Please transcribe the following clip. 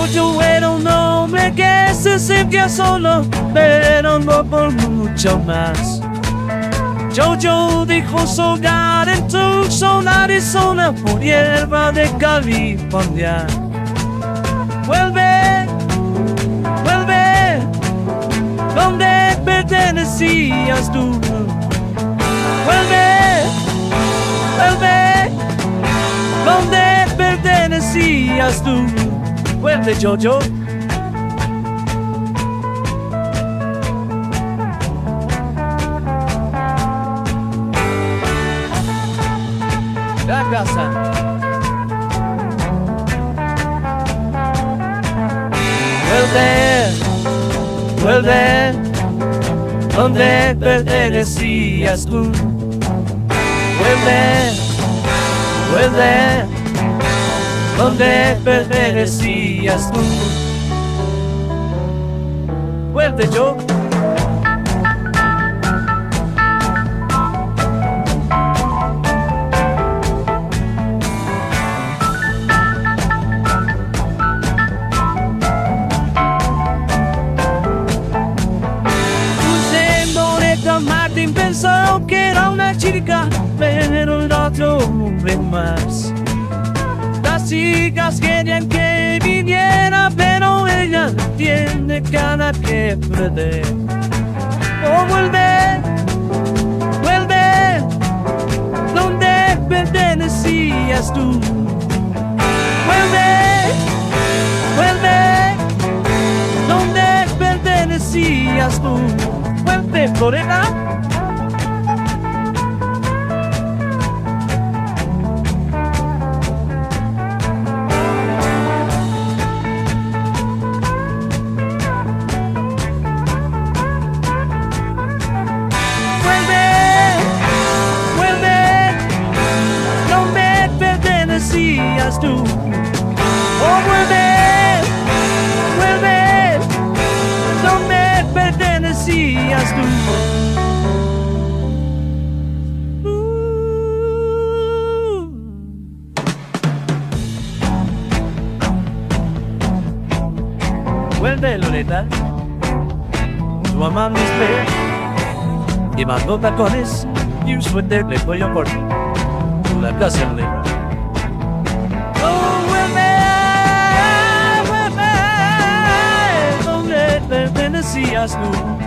Jojo era un hombre que se sentía solo, pero no por mucho más. Jojo dejó su hogar en Tucson, Arizona, por hierba de California. Vuelve, vuelve, donde pertenecías tú. Vuelve, vuelve, donde pertenecías tú. Vuelve, Jojo. La casa. Vuelve, vuelve, donde pertenecías tú. Vuelve, vuelve, donde pertenecías tú. Vuelve, Joe. Martin pensó que era una chica, pero era otro hombre más. Las chicas querían que viniera, pero ella no tiene cara que perder. Oh, vuelve, vuelve, donde pertenecías tú. Vuelve, vuelve, donde pertenecías tú. Vuelve, Florida. Vuelve, vuelve, donde pertenecías tú. Oh, vuelve, vuelve, donde pertenecías tú. Vuelve, Loreta. Tu mamá me espera. Llevando tacones y un suéter de cuello corto. La casa en ley. Oh, vuelve, vuelve, donde pertenecías tú.